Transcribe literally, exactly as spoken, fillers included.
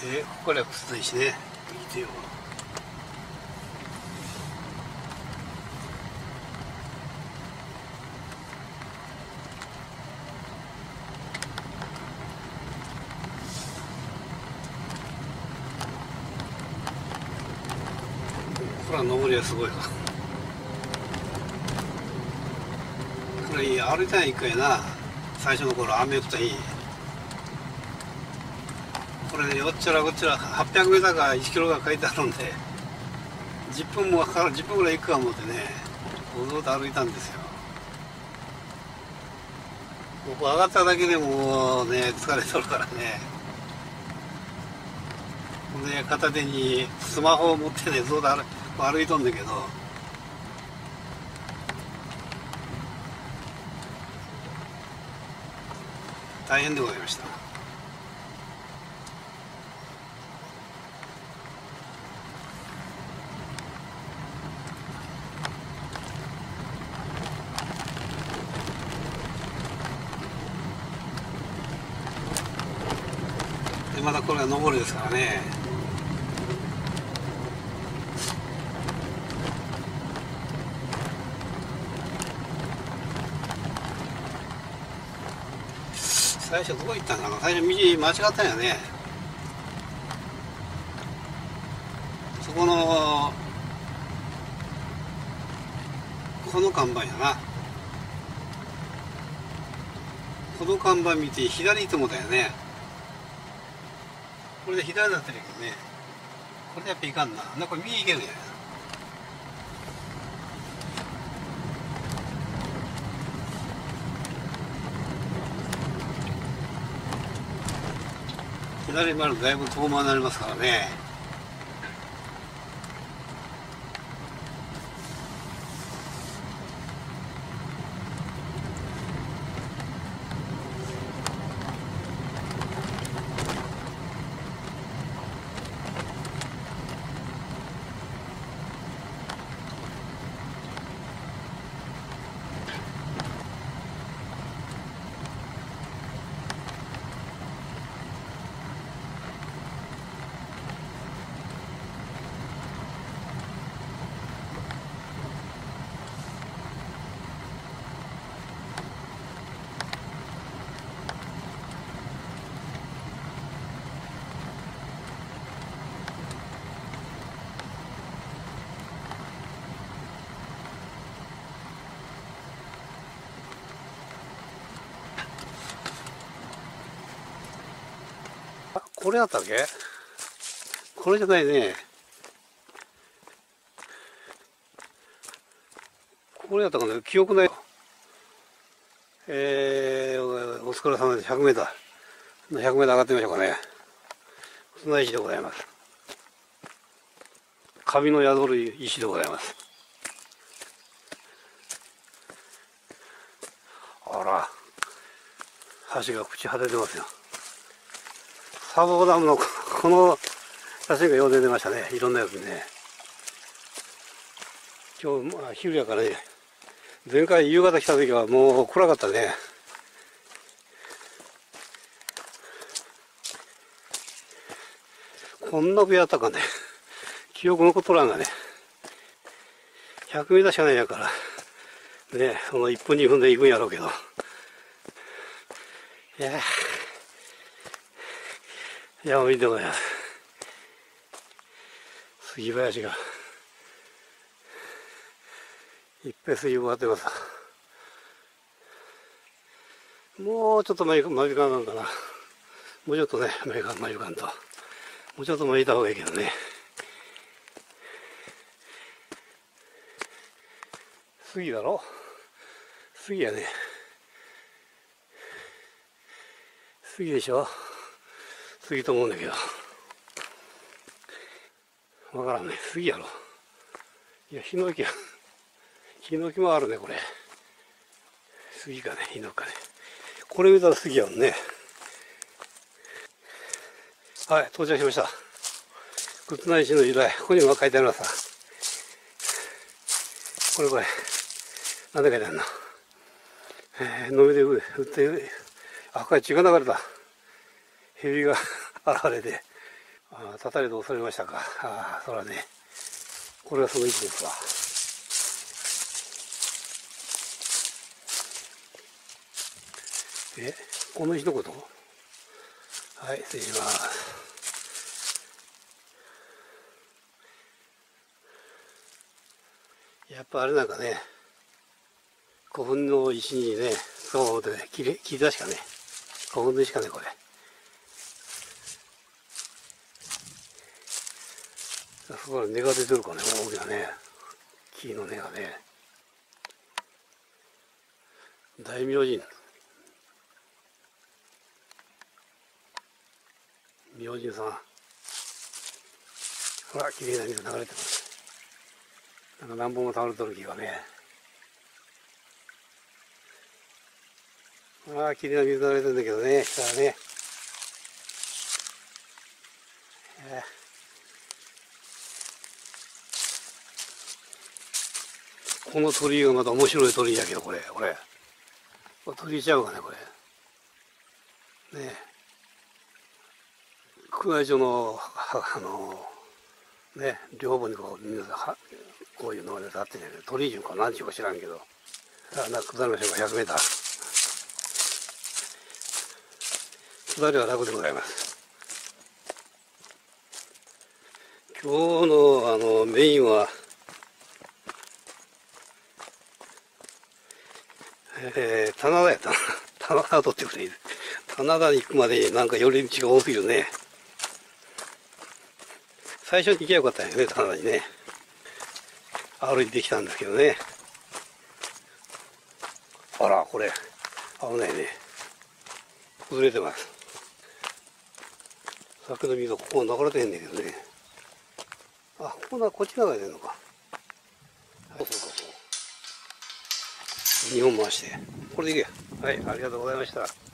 えー、ここから靴石ね。見てよ。これは登りはすごいわ。これ歩いたんや一回な。最初の頃雨降った日。これね、よっちゃらこっちゃらはっぴゃくメーターかいちキロが書いてあるんで、じゅっぷんもかかる、じゅっぷんぐらい行くか思ってね、おぞおと歩いたんですよ。ここ上がっただけでもうね、疲れとるからね。ほんで片手にスマホを持ってね、ずっと歩歩いとんだけど、大変でございました。でまたこれが上りですからね。最初どこ行ったんかな。最初道間違ったんやね。そこのこの看板やな。この看板見て左行ってもだよね。これで左だったらいいけどね。これでやっぱいかんな。なんか右行けるんや。左回るとだいぶ遠回りになりますからね。これだったっけ？これじゃないね。これだったかな、記憶ない。えー、お疲れ様です。ひゃくメーター。ひゃくメーター上がってみましょうかね。砂石でございます。カビの宿る石でございます。あら、橋が朽ち果ててますよ。砂防ダムのこの写真がよう出てましたね。いろんなやつにね。今日、まあ、昼やからね。前回夕方来た時はもう暗かったね。こんな部屋あったかね。記憶残っとらんがね。ひゃくメーターしかないんやから。ね、そのいっぷんにふんで行くんやろうけど。いやいや、見てもらいます。杉林がいっぺん杉を割ってます。もうちょっと前間近なんかな。もうちょっとね、前間前間と。もうちょっと前いた方がいいけどね。杉だろ？杉やね。杉でしょ？杉と思うんだけど。わからんね。杉やろ。いや、ヒノキや。ヒノキもあるね、これ。杉かね、ヒノキかね。これ見たら杉やんね。はい、到着しました。忽那石の由来。ここにも書いてあります。これこれ。なんで書いてあるの？えー、飲みで売って、あ、これ血が流れた。蛇が現れて、 ああ、たたりで押されましたか。ああ、そらね、これがその位置ですわ。え、この石のこと？はい、失礼します。やっぱあれなんかね、古墳の石にね、そうで切り、切り出しかね、古墳の石かね、これ。そこから根が出てるかね、大きなね、木の根がね。大明神。明神さん。ほら、綺麗な水流れてます。なんか何本も倒れてる木がね。ああ、綺麗な水流れてるんだけどね、下はね。えー、この鳥居がまた面白い鳥居やけど、これ、これ。これ鳥居ちゃうかね、これ。ねえ。宮内庁の、あの、ね、両方にこう、みんなはこういうのが立ってんやけど、鳥居順か何ちゅうか知らんけど、さあ、な下りましょうか、ひゃくメーター。下りは楽でございます。今日のあのメインは、えー、棚田やったな。棚田を取ってくれる。棚田に行くまでなんか寄り道が多すぎるね。最初に行けばよかったんやね、棚田にね。歩いてきたんですけどね。あら、これ、危ないね。崩れてます。さっきの水はここ流れてへんねんけどね。あ、ここな、こっち流れてんのか。はい、そうか、そう。にほん回して。これでいけ。はい、ありがとうございました。